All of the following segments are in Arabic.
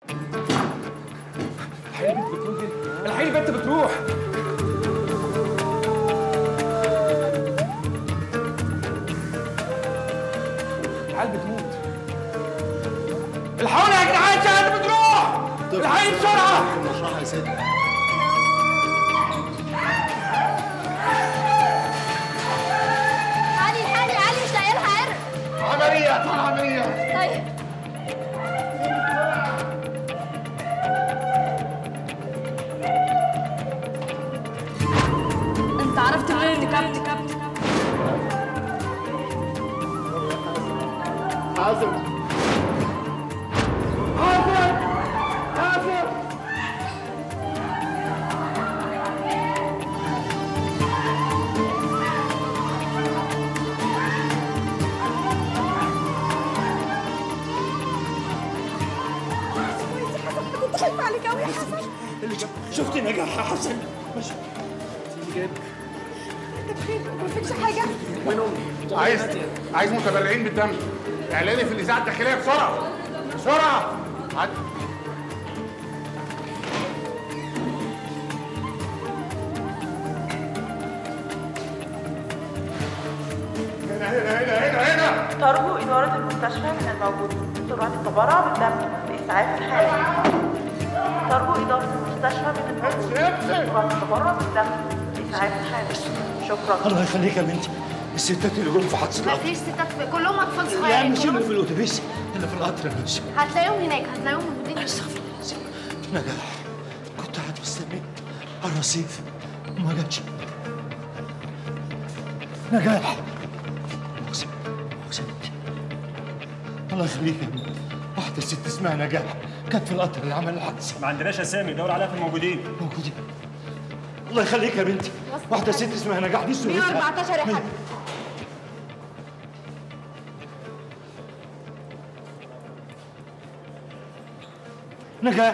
الحقيقة البنت بتروح. العيال بتموت. الحقوني يا جدعان، شهد بتروح. الحقيقة بسرعة. المشرحة يا سيدي. علي مش لاقي لها عرق. عملية عملية. طيب انت عرفت منين ان كابتن حازم كنت خايفه عليك قوي يا حسن. اللي جاب شفت نجاح يا حسن. ماشي. اللي جابك. انت بخير؟ ما فيكش حاجه؟ وين امي؟ عايز متبرعين بالدم. اعلاني في الاذاعه الداخليه بسرعه بسرعه. عد. هنا ترجو إدارة المستشفى من الموجودين سرعة التبرع بالدم لإسعاف الحالة. ترجو إدارة المستشفى من الموجودين سرعة التبرع بالدم لإسعاف الحالة. شكرا. الله يخليك يا بنتي. الستات اللي جم في حادثة القطر. مفيش ستات، كلهم اطفال لا صغيرين. مش اللي في الاتوبيس، اللي في القطر ماشي. هتلاقيهم هناك، هتلاقيهم موجودين. استغفر الله. نجاح، كنت قاعد مستني على الرصيف وما جاتش. نجاح. اقسم الله يخليك يا بنتي. واحدة ست اسمها نجاح كانت في القطر اللي عمل الحادثة. ما عندناش اسامي، دور عليها في الموجودين. موجودين. الله يخليك يا بنتي. واحدة ست اسمها نجاح دي سوريتها 114 يا حاج. نجاح.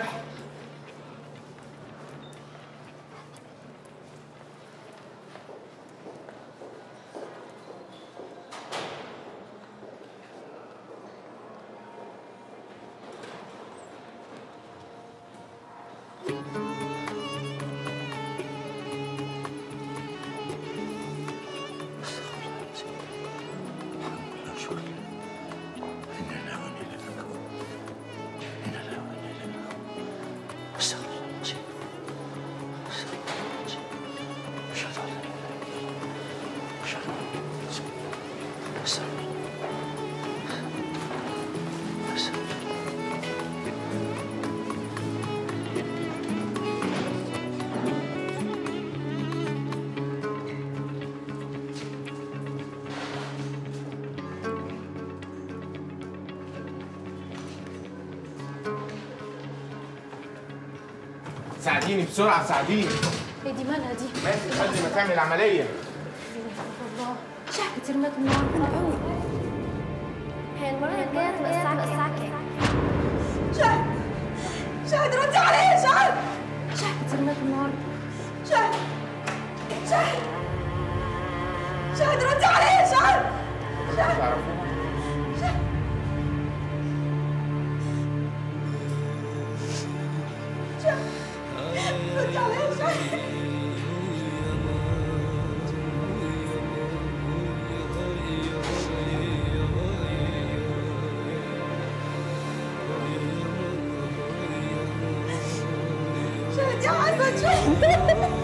ساعديني بسرعه ساعديني. ايه دي مالها دي؟ ماشي لحد ما تعمل عمليه. الله شحكة رمات النهارده قوي. هي المرة الجاية تبقى الساعة كام؟ شهد ردي عليا يا شهد. شحكة رمات النهارده. شهد ردي عليا يا شهد. ردي عليا يا شهد. شهد يا حسن شهد.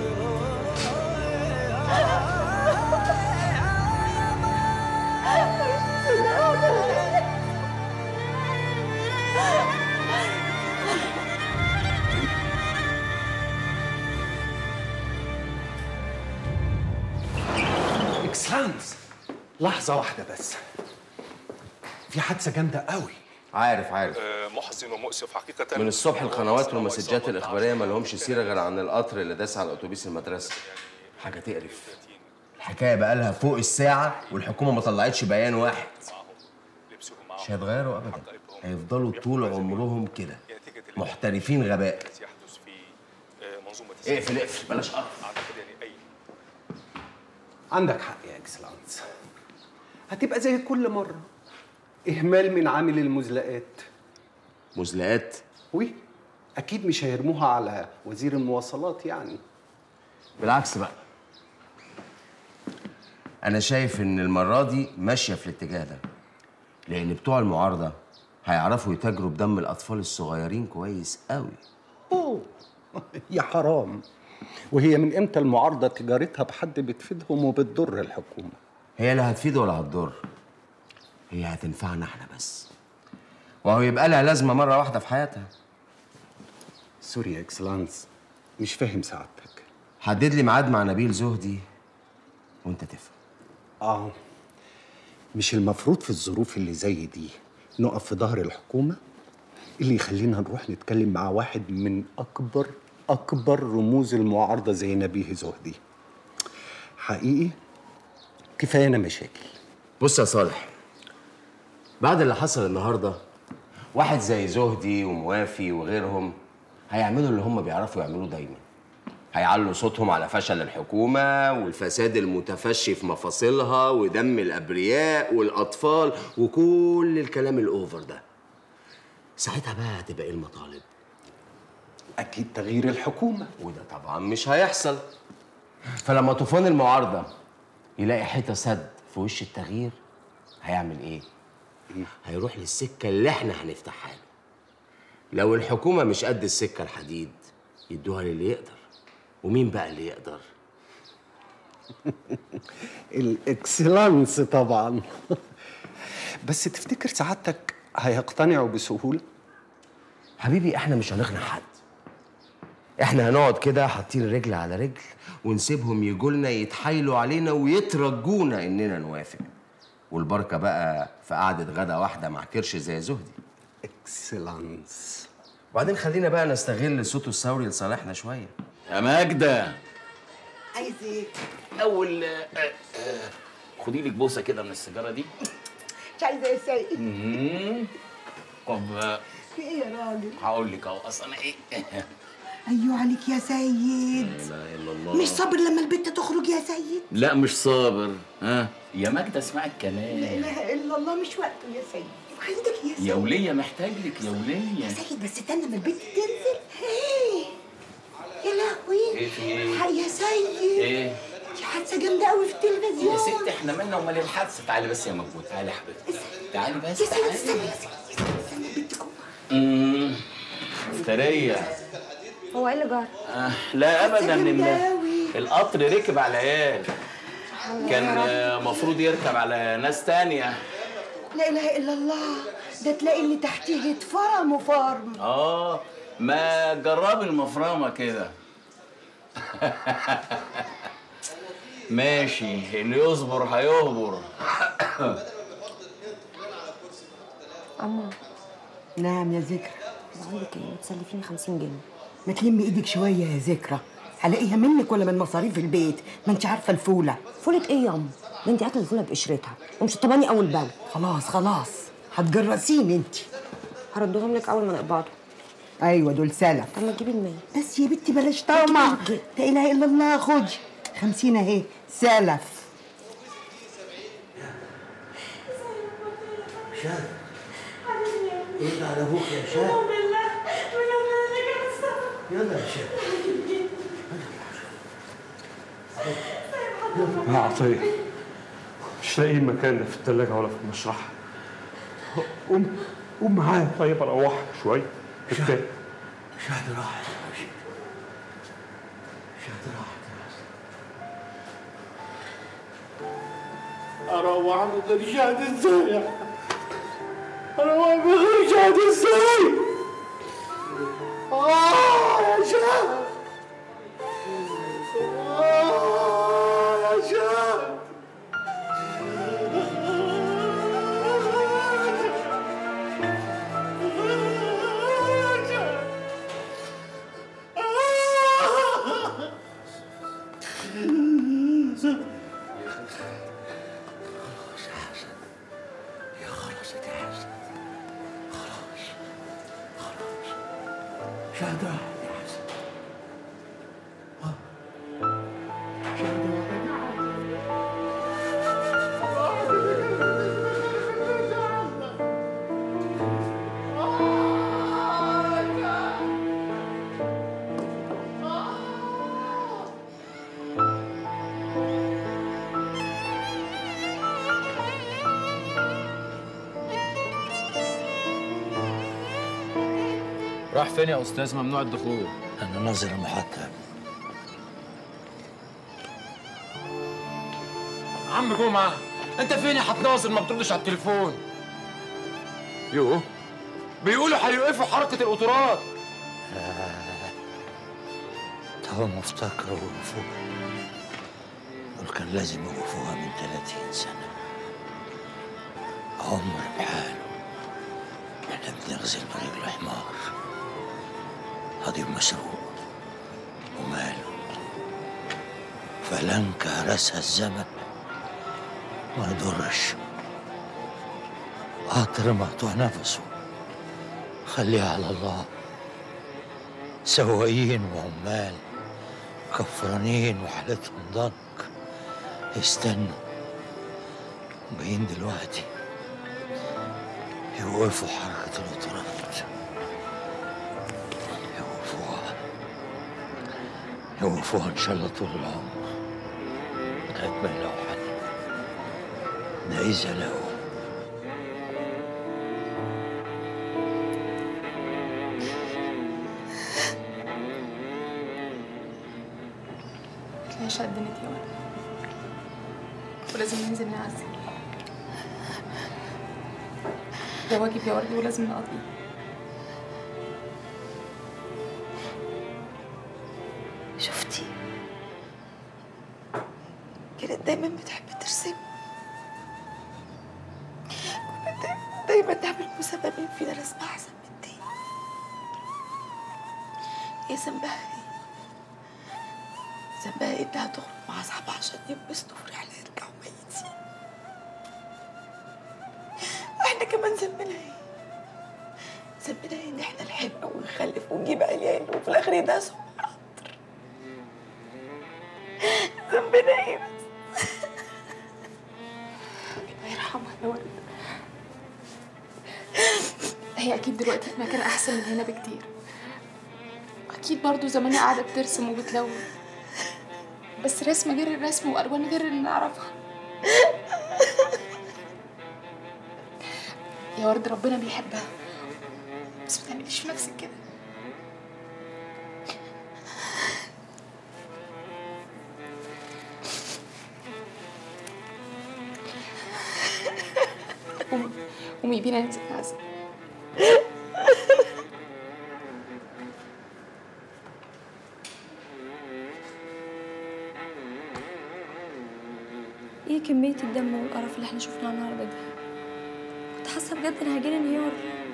اكسلانس، لحظة واحدة بس. في حادثة جامدة قوي. عارف محزن ومؤسف حقيقة. من الصبح القنوات والمسجات الإخبارية ما لهمش سيرة غير عن القطر اللي داس على أتوبيس المدرسة. حاجة تقرف. الحكاية بقالها فوق الساعة والحكومة ما طلعتش بيان واحد. مش هيتغيروا أبدا، هيفضلوا طول عمرهم كده محترفين غباء. اقفل بلاش قرف. عندك حق يا اكسلانس، هتبقى زي كل مرة، إهمال من عامل المزلقات. مزلقات؟ وي اكيد مش هيرموها على وزير المواصلات يعني. بالعكس بقى، انا شايف ان المره دي ماشيه في الاتجاه ده، لان بتوع المعارضه هيعرفوا يتاجروا بدم الاطفال الصغيرين كويس قوي. اوه يا حرام، وهي من امتى المعارضه تجارتها بحد بتفيدهم وبتضر الحكومه؟ هي لا هتفيد ولا هتضر، هي هتنفعنا احنا بس، وهو يبقى لها لازمه مره واحده في حياتها. سوري يا اكسلانس، مش فاهم سعادتك. حدد لي ميعاد مع نبيل زهدي وانت تفهم. مش المفروض في الظروف اللي زي دي نقف في ظهر الحكومه؟ اللي يخلينا نروح نتكلم مع واحد من اكبر رموز المعارضه زي نبيه زهدي. حقيقي كفايانا مشاكل. بص يا صالح، بعد اللي حصل النهارده واحد زي زهدي وموافي وغيرهم هيعملوا اللي هم بيعرفوا يعملوه دايما، هيعلوا صوتهم على فشل الحكومة والفساد المتفشي في مفاصلها ودم الأبرياء والأطفال وكل الكلام الأوفر ده. ساعتها بقى هتبقى إيه المطالب؟ أكيد تغيير الحكومة، وده طبعا مش هيحصل. فلما طوفان المعارضة يلاقي حيطة سد في وش التغيير هيعمل إيه؟ هيروح للسكة اللي إحنا هنفتحها له. لو الحكومة مش قد السكة الحديد يدوها للي يقدر. ومين بقى اللي يقدر؟ الإكسلانس طبعا. بس تفتكر سعادتك هيقتنعوا بسهولة؟ حبيبي احنا مش هنقنع حد، احنا هنقعد كده حاطين رجل على رجل ونسيبهم يجولنا يتحايلوا علينا ويترجونا اننا نوافق، والبركه بقى في قعده غدا واحده مع كرش زي زهدي. اكسلانس. وبعدين خلينا بقى نستغل صوته الثوري لصالحنا شويه. يا ماجدة، عايز ايه؟ اول خدي لك بوسه كده من السيجاره دي. مش عايزه يا سيد. طب في ايه يا راجل؟ هقول لك اهو، اصل انا ايه. ايوه عليك يا سيد. لا اله الا الله. مش صابر لما البنت تخرج يا سيد؟ لا مش صابر. يا ماجدة اسمعي الكلام. لا اله الا الله، مش وقته يا سيد. عندك يا سيد. يا وليه محتاج لك يا وليه. يا سيد بس استنى ما البنت تنزل. يا لهوي. ايه في ايه؟ الحق يا سيد. ايه؟ دي حادثه جامده قوي في التلفزيون. يا ست احنا مالنا ومال الحادثه. تعالي بس يا موجود، تعالي يا حبيبتي. تعالي بس. يا سيد تعالي. استنى يا سيد، استنى البنت جوه. مفترية. هو ايه اللي جرى؟ لا ابدا، القطر ركب على عيال، كان مفروض يركب على ناس تانية. لا اله الا الله، ده تلاقي اللي تحتيه اتفرم فرم. ما جرب المفرمه كده. ماشي، اللي يصبر هيهبر. أما نعم يا ذكرى. بقول لك ايه، تسلفيني 50 جنيه. ما تلمي ايدك شويه يا ذكرى، هلاقيها منك ولا من مصاريف البيت؟ ما انت عارفه الفوله. فولة ايه يا أم؟ ده انت اكل الفولة بقشرتها ومشطباني اول باول. خلاص هتجرسيني انت. هردهم لك اول ما نقبضوا. ايوه دول سلف. طب ما تجيبي المية. بس يا بنتي بلاش طمع. لا اله الا الله، خدي 50 اهي سلف. شاد رد على ابوك يا شاد. يلا يا شاد. يا عطية، مش لاقيين مكان لا في الثلاجة ولا في المشرحة. قوم معايا طيب اروحك شوية. شاد راحت يا رشيد، شاد راحت. اروح من غير شاد ازاي؟ اروح من غير شاد ازاي؟ يا شاد، يا شاد. شاد راحت يا حسن. شاد راحت. راح فين يا استاذ؟ ممنوع الدخول. انا ناظر المحطه. عم جمعه انت فين يا حاج ناصر؟ ما بتردش على التليفون. يوه بيقولوا هيوقفوا حركه القطارات. هم افتكروا وقفوها، دول كان لازم يوقفوها من 30 سنة. عمر بحاله احنا بنغزل برجل حمار، قضيب مسروق وماله، فلنكة راسها الزمن ما يضرش. قطر مقطوع نفسه خليها على الله. سواقين وعمال كفرانين وحالتهم ضنك يستنوا، جايين دلوقتي يوقفوا حركة القطارات. يوقفوها إن شاء الله طول العمر لغاية ما يلاقوا حل. ده إذا لقوا. متلاقيش قدمت يا ولد، ولازم ننزل نعزل. ده واجب يا ولد ولازم نقضيه. شفتي؟ كانت دايما بتحب ترسم، كانت دايما تعمل مسابقة مين فينا رسم أحسن من التاني. هي ذنبها ايه؟ ذنبها ايه إنها تخرج مع أصحابها عشان ينبسطوا في رحلة يرجعوا ميتين؟ احنا كمان ذنبنا ايه؟ ذنبنا ايه إن احنا نحب ونخلف ونجيب عيال وفي الآخر يداسوا؟ ذنبنا ايه بس؟ الله يرحمها يا ولد. هي اكيد دلوقتي في مكان احسن من هنا بكتير. اكيد برضو زمانها قاعده بترسم وبتلون، بس رسم غير الرسم والوان غير اللي نعرفها. يا ورد ربنا بيحبها، بس ما تعمليش في نفسك كده. قومي بينا ننزل نعزل. ايه كمية الدم والقرف اللي احنا شفناه النهارده دي؟ كنت حاسة بجد ان هيجيلي انهيار.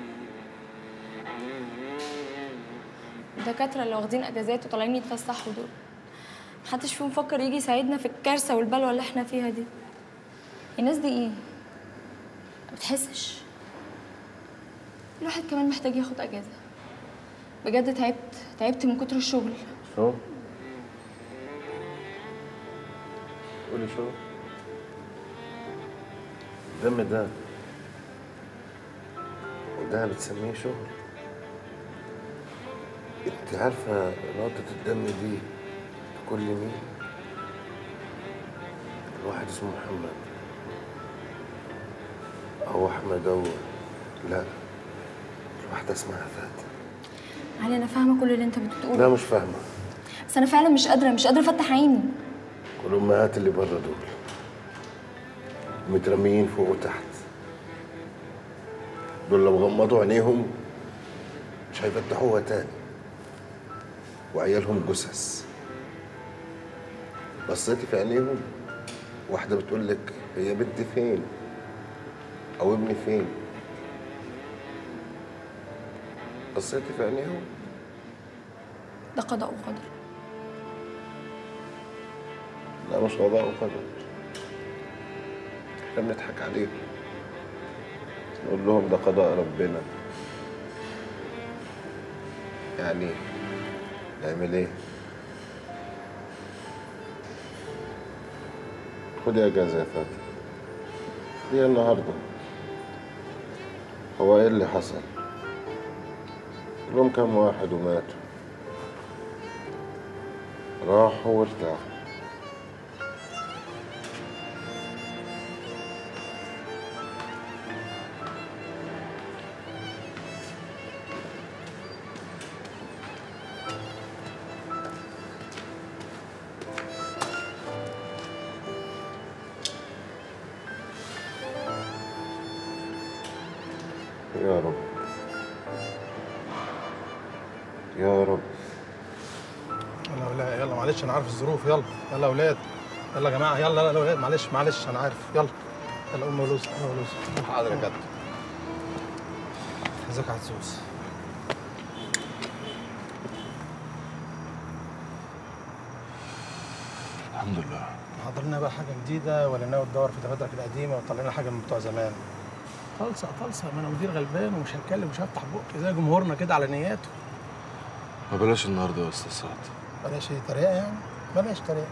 الدكاترة اللي واخدين اجازات وطالعين يتفسحوا دول محدش فيهم فكر يجي يساعدنا في الكارثة والبلوى اللي احنا فيها دي. الناس دي ايه؟ ما بتحسش؟ الواحد كمان محتاج ياخد اجازة. بجد تعبت من كتر الشغل. شو؟ قولي شو؟ الدم ده بتسميه شغل؟ انت عارفة نقطة الدم دي تكون لمين؟ الواحد اسمه محمد أو أحمد أو لا، الواحدة اسمها فاتن. علي انا فاهمة كل اللي انت بتقوله. لا مش فاهمة. بس انا فعلا مش قادرة افتح عيني. والأمهات اللي بره دول مترميين فوق وتحت، دول لو غمضوا عينيهم مش هيفتحوها تاني، وعيالهم جثث. بصيتي في عينيهم واحدة بتقول لك هي بنتي فين أو ابني فين؟ بصيتي في عينيهم؟ ده قضاء وقدر. لا مش قضاء وقدر، احنا بنضحك عليهم، نقول لهم ده قضاء ربنا. يعني نعمل ايه؟ خدي اجازة يا فاتن، خديها النهارده. هو ايه اللي حصل؟ كلهم كام واحد وماتوا، راحوا وارتاحوا. يا رب يا رب. يلا يا ولاد، يلا معلش انا عارف الظروف. يلا يلا يا ولاد، يلا يا جماعه، يلا يلا يا ولاد، معلش انا عارف. يلا يلا ام ولوز، ام ولوز. حاضر يا كابتن. ازيك يا عزوز؟ الحمد لله. حضر لنا بقى حاجه جديده ولا ناوي تدور في دفاترك القديمه وتطلع لنا حاجه من بتوع زمان؟ طلسه ما انا مدير غلبان ومش هتكلم ومش هفتح بقي زي جمهورنا كده على نياته. ما بلاش النهارده يا استاذ سعد. بلاش تريقه يعني؟ بلاش تريقه.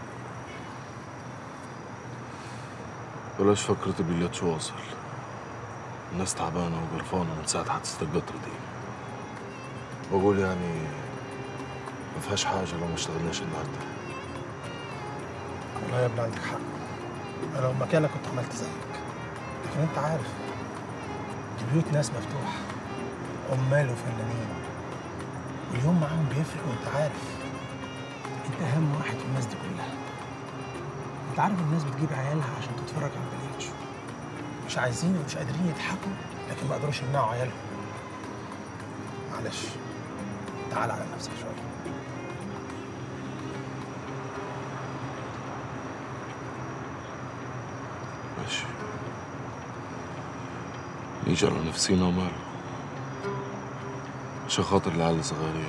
بلاش فكرة البلياتشو واصل. الناس تعبانة وجرفانة من ساعة حادثة القطر دي. بقول يعني ما فيهاش حاجة لو ما اشتغلناش النهارده. والله يا ابني عندك حق. انا لو مكانك كنت عملت زيك. لكن انت عارف دي بيوت ناس مفتوحة، عمال وفنانين، واليوم معاهم بيفرق وانت عارف. انت اهم واحد في الناس دي كلها. انت عارف الناس بتجيب عيالها عشان تتفرج على البلياتشو. مش عايزين ومش قادرين يضحكوا لكن ما قدروش يمنعوا عيالهم. معلش تعال على نفسك شوية. ماشي. نيجي على نفسينا وماله. عشان خاطر العيال صغيرين.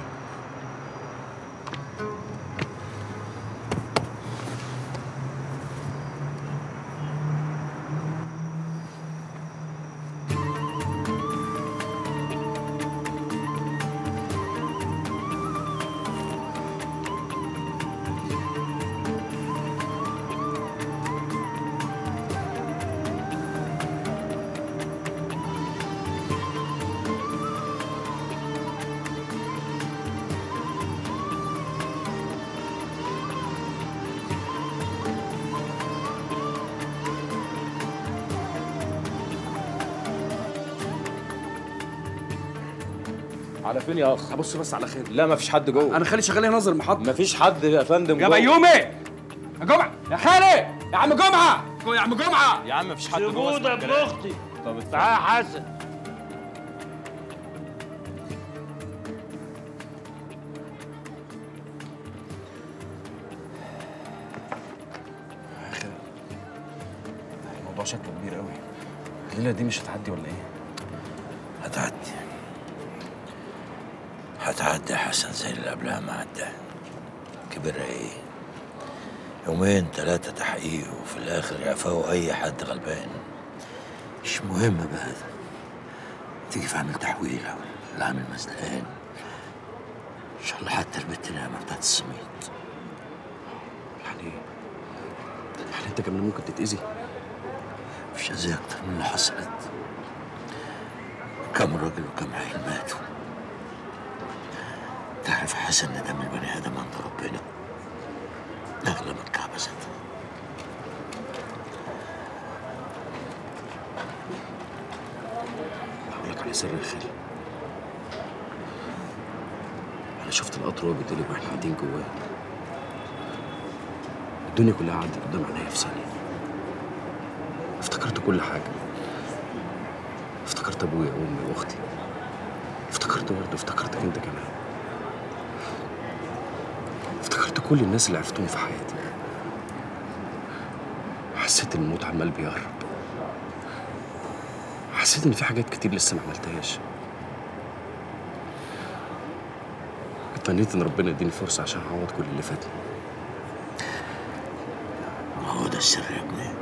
على فين يا اخ؟ ابص بس على خير. لا مفيش حد جوه. انا خالي شغال هنا ناظر المحطه. مفيش حد يا فندم يا جوه. بيومي يا جمعه يا خالي يا عم جمعه يا عم جمعه يا عم مفيش حد جوه. سيبونا ابن اختي. طب تعالى يا حسن. الموضوع شكله كبير قوي. الليله دي مش هتعدي ولا ايه؟ هتعدي يا حسن زي اللي قبلها ما عدى. كبرها ايه؟ يومين 3 تحقيق وفي الاخر يعفوا اي حد غلبان. مش مهم بقى ده. تيجي في عامل تحويل او العامل مزدقان. ان شاء الله حتى البت نعمة بتاعت السميط. يعني انت كمان ممكن تتأذي؟ مش أذية اكتر من اللي حصلت. كم راجل وكم عيل ماتوا. تعرف يا حسن ان دم البني ادم عند ربنا اغلى من الكعبه ذاتها. هقول لك على سر الخير. انا شفت القطر وهو بيتقلب واحنا قاعدين جواه. الدنيا كلها عدت قدام عينيا في ثانيه. افتكرت كل حاجه. افتكرت ابويا وامي واختي. افتكرتك انت كمان. افتكرت كل الناس اللي عرفتهم في حياتي. حسيت ان الموت عمال بيقرب. حسيت ان في حاجات كتير لسه ما عملتهاش. اتمنيت ان ربنا يديني فرصه عشان اعوض كل اللي فاتني. هو ده السر يا ابني.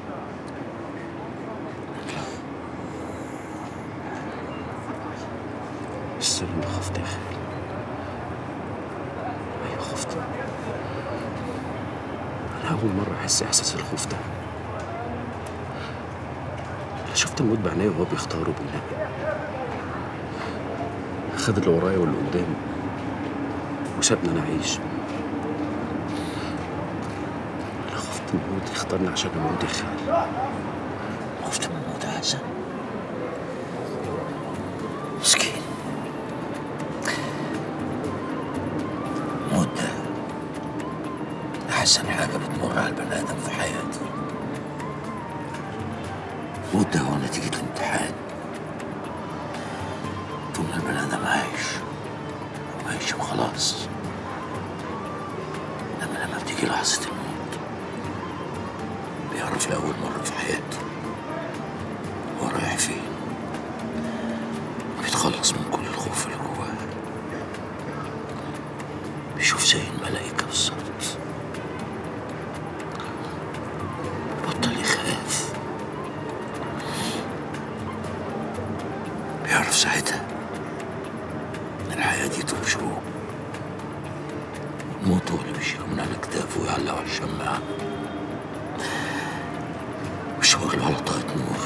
السر اني خفت يا خالي. ايوه خفت. انا اول مره احس احساس الخوف ده. انا شفت الموت بعينيا وهو بيختار وبينقي. خد اللي ورايا واللي قدامي وسابني انا اعيش. انا خفت من الموت يختارني عشان اموت يا خالي. خفت من الموت يا حسن؟ مسكين. الموت ده أحسن حاجة بتمر على البني آدم في حياته. الموت ده هو نتيجة الامتحان عايش وخلاص. انما لما بتيجي لحظة الموت بيعرف لأول مرة في حياته هو رايح فين، بيتخلص من كل الخوف اللي جواه، بيشوف زي الملايكة بالظبط، بطل يخاف، بيعرف ساعتها إن الحياة دي تمشوه، الموت هو اللي بيشيله من على كتافه ويعلقه على الشماعة ويشاور له على طاقة نور،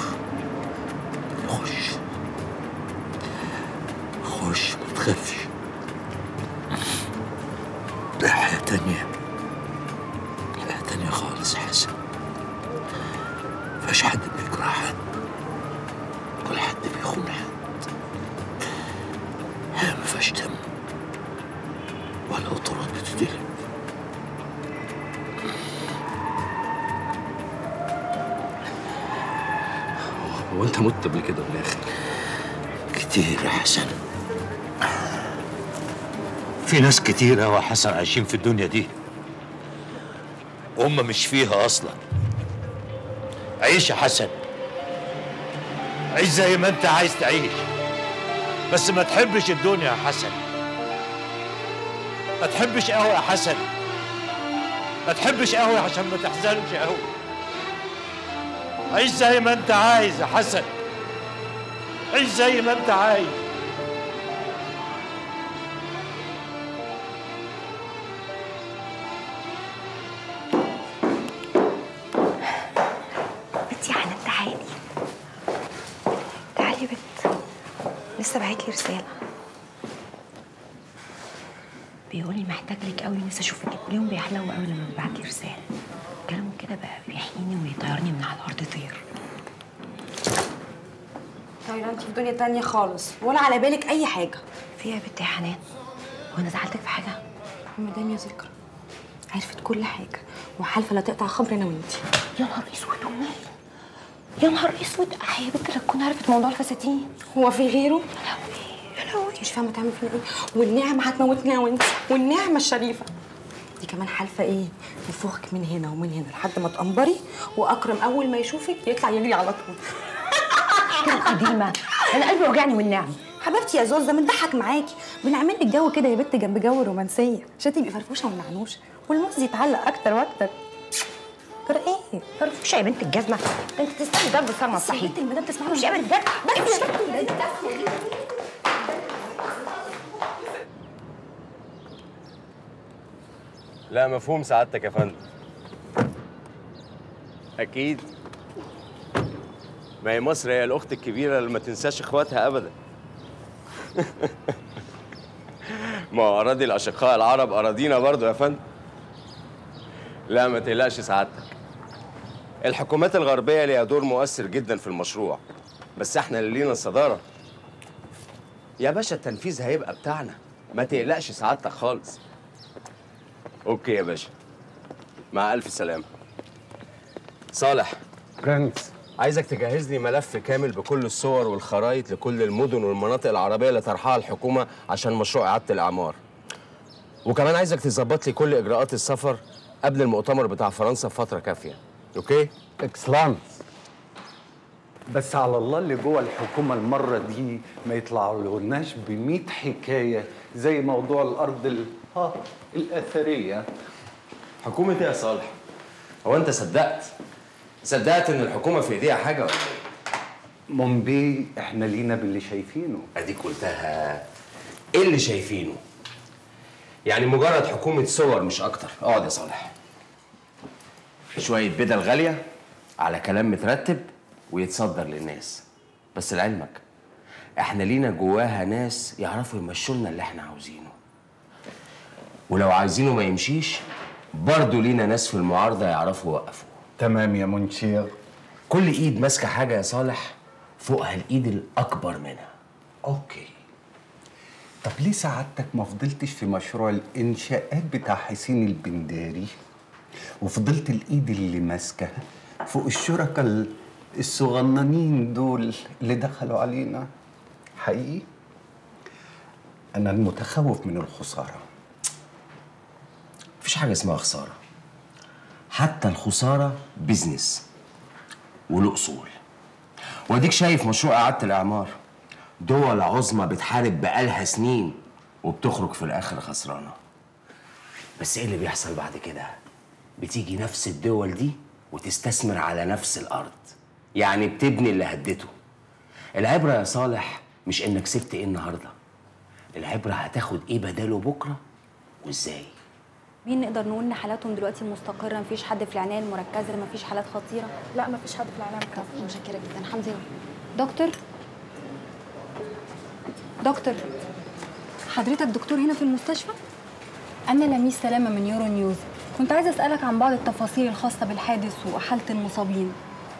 خش ما تخافش، ده حياة تانية، حياة تانية خالص يا حسن. مفيهاش حد بيكره حد ولا حد بيخون حد، حياة مفيهاش دم ولا قطرات بتتقلب. هو انت مت قبل كده من الاخر؟ كتير يا حسن، في ناس كتير أوي يا حسن عايشين في الدنيا دي وهم مش فيها أصلا. عيش يا حسن، عيش زي ما أنت عايز تعيش، بس ما تحبش الدنيا يا حسن، ما تحبش قوي يا حسن، ما تحبش قوي عشان ما تحزنش قوي. عيش زي ما أنت عايز يا حسن، عيش زي ما أنت عايز. لسه باعت لي رساله بيقول لي محتاج لك قوي، نفسي اشوفك. اليوم بيحلو قوي لما بيبعت لي رساله، كلامه كده بقى بيحييني ويطيرني من على الارض طير. طايره انت في دنيا تانية خالص ولا على بالك اي حاجه. في ايه يا بنت يا حنان؟ هو انا زعلتك في حاجه؟ مدام يا ذكرى عرفت كل حاجه وحالفه لا تقطع خبر انا وانتي. يا نهار اسود امي، يا نهار اسود. يا بنت لا تكون عرفت موضوع الفساتين. هو في غيره؟ يا لهوي مش فاهمه تعمل فينا ايه، والنعمه هتموتنا وانت، والنعمه الشريفه دي كمان حالفه ايه، نفوخك من هنا ومن هنا لحد ما تقنبري، واكرم اول ما يشوفك يطلع يجري على طول. كده قديمه، انا قلبي وجعني والنعم. حبيبتي يا زوز ده بنضحك معاكي، بنعمل لك جو كده يا بنت جنب جو الرومانسيه عشان تبقي فرفوشه ومنعنوشه والموز يتعلق اكتر واكتر. ترى ايه؟ فرفوشه يا بنت الجزمه، انت تستني ضرب صرمه صحيح. بنت المدام تسمعوا مش قابل بجد. بس يا بنت لا مفهوم سعادتك يا فندم. أكيد. ما هي مصر هي الأخت الكبيرة اللي ما تنساش إخواتها أبدا. ما هو أراضي الأشقاء العرب أراضينا برضه يا فندم. لا ما تقلقش سعادتك. الحكومات الغربية ليها دور مؤثر جدا في المشروع، بس احنا اللي لينا الصدارة. يا باشا التنفيذ هيبقى بتاعنا، ما تقلقش سعادتك خالص. اوكي يا باشا، مع ألف سلامة. صالح برنس، عايزك تجهز لي ملف كامل بكل الصور والخرايط لكل المدن والمناطق العربية اللي طرحها الحكومة عشان مشروع إعادة الإعمار. وكمان عايزك تظبط لي كل إجراءات السفر قبل المؤتمر بتاع فرنسا بفترة كافية. اوكي؟ اكسلانس. بس على الله اللي جوه الحكومة المرة دي ما يطلعولناش ب100 حكاية زي موضوع الأرض الأثرية. حكومة ايه يا صالح؟ هو أنت صدقت إن الحكومة في إيديها حاجة ولا إيه؟ مومبي إحنا لينا باللي شايفينه. أديك قلتها. إيه اللي شايفينه؟ يعني مجرد حكومة صور مش أكتر. اقعد يا صالح. شوية بدل غالية على كلام مترتب ويتصدر للناس. بس لعلمك احنا لينا جواها ناس يعرفوا يمشوا لنا اللي احنا عاوزينه، ولو عايزينه ما يمشيش برضه لينا ناس في المعارضة يعرفوا يوقفوه. تمام يا منشير. كل ايد ماسكة حاجة يا صالح فوقها الايد الأكبر منها. اوكي. طب ليه سعادتك ما فضلتش في مشروع الإنشاءات بتاع حسين البنداري وفضلت الإيد اللي ماسكة فوق الشركاء الصغننين دول اللي دخلوا علينا؟ حقيقي أنا المتخوف من الخسارة. مفيش حاجة اسمها خسارة، حتى الخسارة بيزنس وله أصول. واديك شايف مشروع إعادة الإعمار، دول عظمى بتحارب بقالها سنين وبتخرج في الآخر خسرانة. بس إيه اللي بيحصل بعد كده؟ بتيجي نفس الدول دي وتستثمر على نفس الأرض، يعني بتبني اللي هدته. العبرة يا صالح مش إنك سبت إيه النهاردة، العبرة هتاخد إيه بداله بكرة وإزاي. مين نقدر نقول ان حالاتهم دلوقتي مستقره؟ مفيش حد في العنايه المركزه؟ مفيش حالات خطيره؟ لا مفيش حد في العنايه المركزه. متشكره جدا. حمزه دكتور، دكتور حضرتك دكتور هنا في المستشفى؟ انا لميس سلامه من يورو نيوز، كنت عايزه اسالك عن بعض التفاصيل الخاصه بالحادث وحاله المصابين.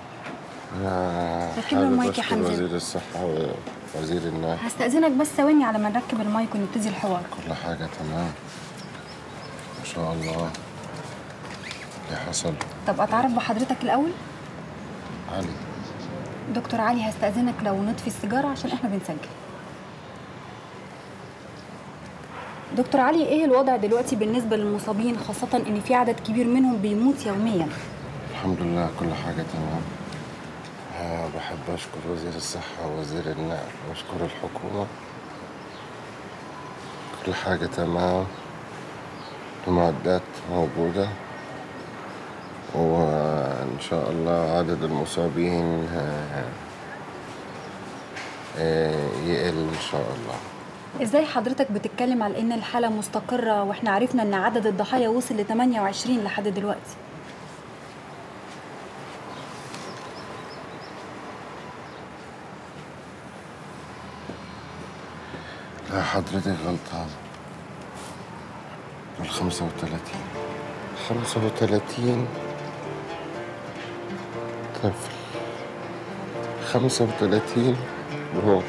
ركب له المايك يا حمزه. وزير الصحه ووزير النقل. هستأذنك بس ثواني على ما نركب المايك ونبتدي الحوار. كل حاجه تمام ما شاء الله. اللي حصل؟ طب اتعرف بحضرتك الاول؟ علي. دكتور علي، هستأذنك لو نطفي السيجاره عشان احنا بنسجل. دكتور علي، ايه الوضع دلوقتي بالنسبه للمصابين، خاصه ان في عدد كبير منهم بيموت يوميا؟ الحمد لله كل حاجه تمام. بحب اشكر وزير الصحه ووزير النقل واشكر الحكومه. كل حاجه تمام، المعدات موجوده، وإن شاء الله عدد المصابين يقل إن شاء الله. ازاي حضرتك بتتكلم على ان الحالة مستقرة واحنا عرفنا ان عدد الضحايا وصل ل 28 لحد دلوقتي؟ لا حضرتك غلطان. دول 35 طفل، 35 روح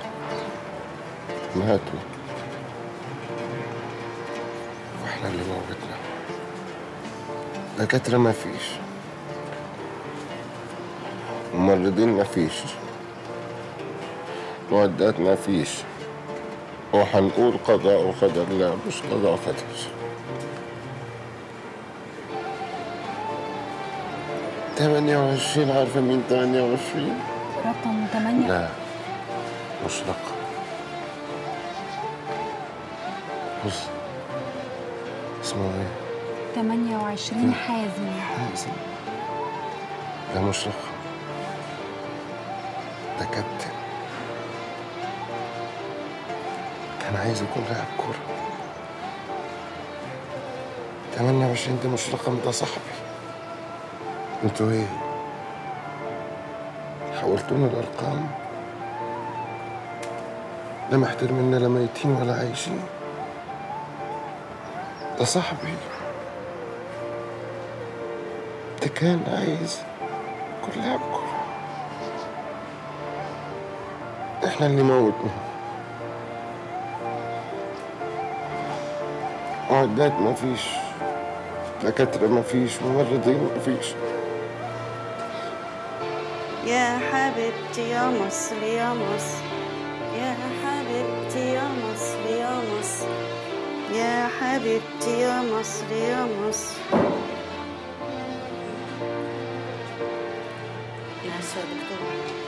ماتوا، واحنا اللي موتنا. دكاترة ما فيش، ممرضين ما فيش، معدات ما فيش، وحنقول قضاء وقدر. لا مش قضاء وقدر. 28. عارفة مين 28؟ رقم 8؟ لا مش رقم. بص اسمه ايه؟ 28 حازم. حازم ده مش رقم، ده كابتن. كان عايز يكون لاعب كورة. 28 ده مش رقم، ده صاحبي. انتوا ايه؟ حولتونا الارقام؟ لا محترميننا لا ميتين ولا عايشين. ده صاحبي، ده كان عايز يكون لاعب كورة. احنا اللي موتنا. معدات مفيش، دكاترة مفيش، ممرضين مفيش. يا حبيبتي يا مصر يا مصر، يا حبيبتي يا مصر يا مصر، يا حبيبتي يا مصر يا مصر. يا دكتور.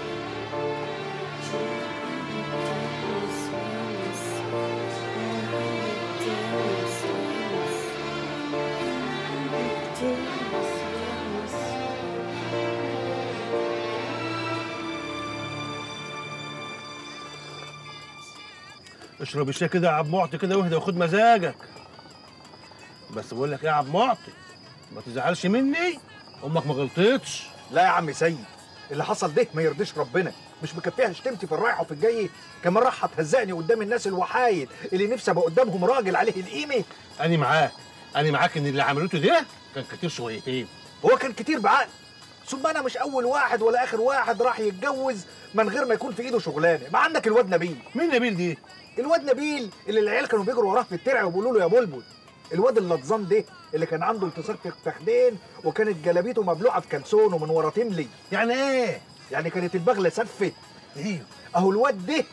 اشرب الشاي كده يا عم معطي كده واهدى وخد مزاجك. بس بقول لك ايه يا عم معطي، ما تزعلش مني، امك ما غلطتش. لا يا عم سيد، اللي حصل ده ما يرضيش ربنا. مش مكفيها شتمتي في الرايحه وفي الجاي، كمان راح هتهزقني قدام الناس الوحايد اللي نفسي ابقى قدامهم راجل عليه القيمه. انا معاك ان اللي عملته ده كان كتير شويتين. هو كان كتير بعقل، ثم انا مش اول واحد ولا اخر واحد راح يتجوز من غير ما يكون في ايده شغلانه. ما عندك الواد نبيل. مين نبيل دي؟ الواد نبيل اللي العيال كانوا بيجروا وراه في الترع وبيقولوا له يا بلبل. الواد اللطزان ده اللي كان عنده التصاق في الفخدين وكانت جلابيته مبلوعه في كلسون ومن ورا تملي. يعني ايه؟ يعني كانت البغله سفت. ايوه. اهو الواد ده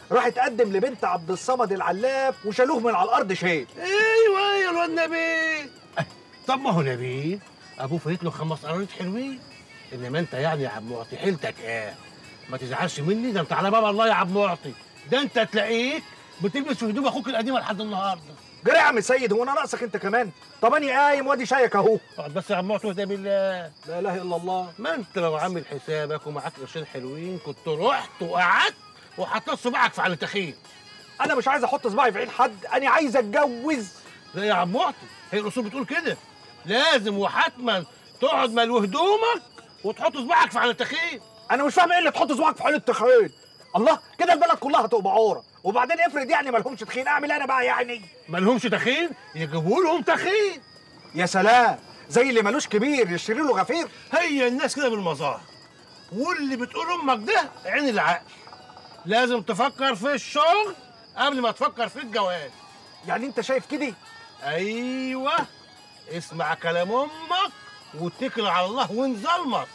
راح اتقدم لبنت عبد الصمد العلاف وشالوه من على الارض شيل. ايوه يا الواد نبيل. طب ما هو نبيل ابوه فايت له 5 قراريط حلوين، انما انت يعني يا عم معطي حيلتك ايه؟ ما تزعلش مني، ده انت على باب الله يا عم معطي، ده انت تلاقيك بتلبس في هدوم اخوك القديمه لحد النهارده. جري يا عم سيد، هو انا ناقصك انت كمان؟ طب انا قايم وادي شايك اهو. اقعد بس يا عم معطي ده بالله. لا اله الا الله. ما انت لو عامل حسابك ومعاك قرشين حلوين كنت رحت وقعدت وحطيت صباعك في على التخين. انا مش عايز احط صباعي في عين حد، انا عايز اتجوز. لا يا عم معطي، هي الاصول بتقول كده، لازم وحتما تقعد ملو هدومك وتحط صباعك في على التخين. انا مش فاهم ايه اللي تحط صباعك في حال التخين. الله، كده البلد كلها هتبقى عوره، وبعدين افرض يعني مالهمش تخين، اعمل انا بقى يعني؟ مالهمش تخين يجيبوا لهم تخين. يا سلام، زي اللي مالوش كبير يشتري له غفير. هي الناس كده بالمظاهر، واللي بتقول امك ده عين العقل. لازم تفكر في الشغل قبل ما تفكر في الجواز. يعني انت شايف كده؟ ايوه، اسمع كلام امك واتكل على الله وانزلمط.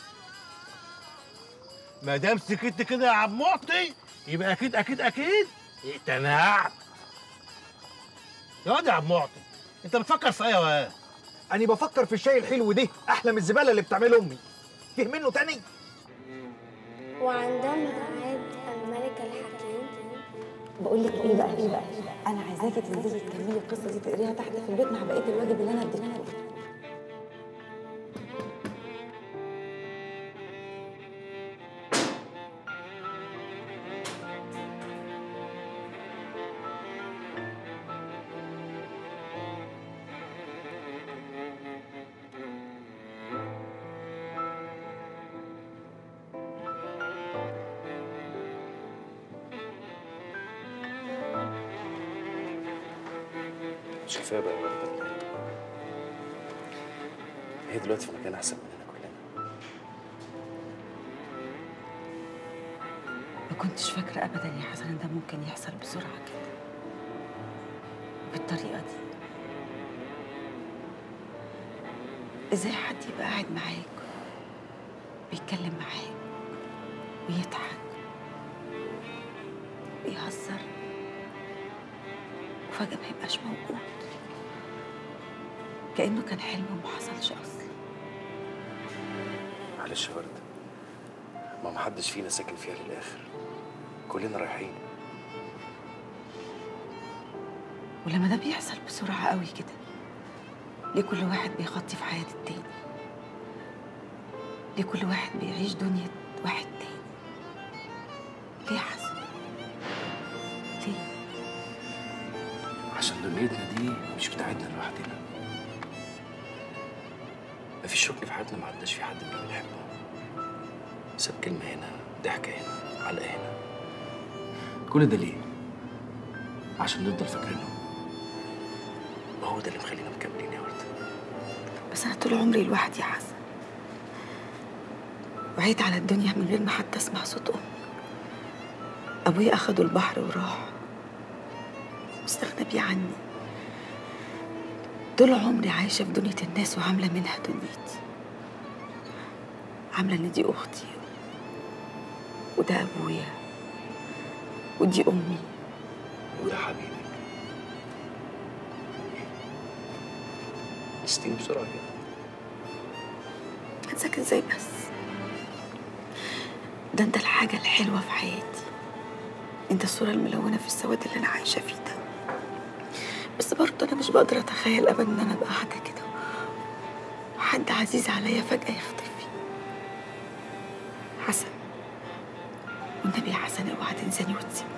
ما دام سكت كده يا عم معطي يبقى اكيد اكيد اكيد اقتنعت. يا واد يا عم معطي، انت بتفكر في ايه يا واد؟ انا بفكر في الشاي الحلو ده، احلى من الزباله اللي بتعمله امي. فيه منه تاني؟ وعندما عاد الملك الحكيم. بقول لك ايه بقى انا عايزاكي تنزلي تكملي القصه دي تقريها تحت في البيت مع بقيه الواجب اللي انا اديتها لك. مش كفايه بقى يا ورده؟ هي دلوقتي في مكان احسن مننا كلنا. ما كنتش فاكره ابدا يا حسن ان ده ممكن يحصل بسرعه كده بالطريقه دي. ازاي حد يبقى قاعد معاك بيتكلم معاك ويضحك ويهزر وفجأة ما يبقاش موجود، كأنه كان حلم وما حصلش أصلا. معلش يا ورده، ما محدش فينا ساكن فيها للآخر، كلنا رايحين. ولما ده بيحصل بسرعة قوي كده، ليه كل واحد بيخطي في حياة التاني؟ ليه كل واحد بيعيش دنيا واحد تاني؟ ليه يا حسن؟ ليه؟ عشان دنيتنا دي مش بتاعتنا لوحدنا. مفيش ركن في حياتنا ما عداش في حد من اللي بنحبه. ساب كلمة هنا، ضحكة هنا، علقة هنا. كل ده ليه؟ عشان نفضل فاكرينهم. ما هو ده اللي مخلينا مكملين يا ورده. بس أنا طول عمري لوحدي يا حسن، وعيت على الدنيا من غير ما حتى أسمع صوت أمي. أبويا أخدوا البحر وراح واستغنى بيه عني. طول عمري عايشة في دنيا الناس وعاملة منها دنيتي، عاملة إن دي أختي وده أبويا ودي أمي وده حبيبي. نسيتيني بسرعة كده. هنساك ازاي بس؟ ده انت الحاجة الحلوة في حياتي، انت الصورة الملونة في السواد اللي أنا عايشة فيه ده. بس برضه أنا مش بقدر أتخيل أبدا إن أنا أبقى قاعدة كده وحد عزيز عليا فجأة يختفي. حسن، والنبي يا حسن اوعى تنساني وتسيبني.